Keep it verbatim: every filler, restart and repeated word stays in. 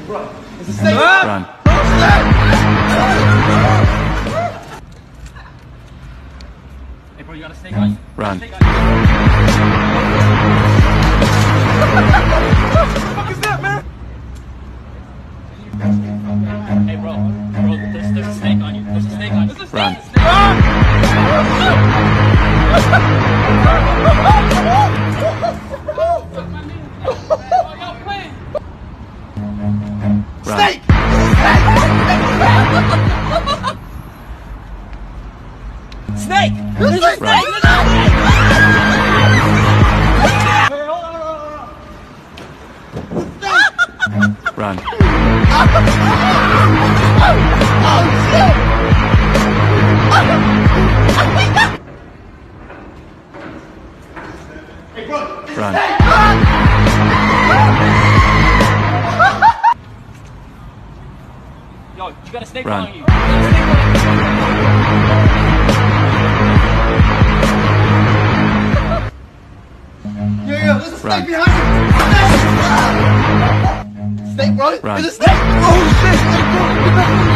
Run. There's a snake. Run. Hey, bro, you got a snake on you. Run. Snake on you. What the fuck is that, man? Hey, bro. Bro, there's, there's a snake on you. There's a snake on you. There's a snake. Run. There's a snake. Run. Snake! Snake! There's a snake! Run. There's a snake! Run. Hey, bro! Run. Yo, you got a snake Run. on you. You got a snake on you. Yeah, yeah, there's a snake Run. behind you. Snake, bro. Run. There's a snake. Oh, shit.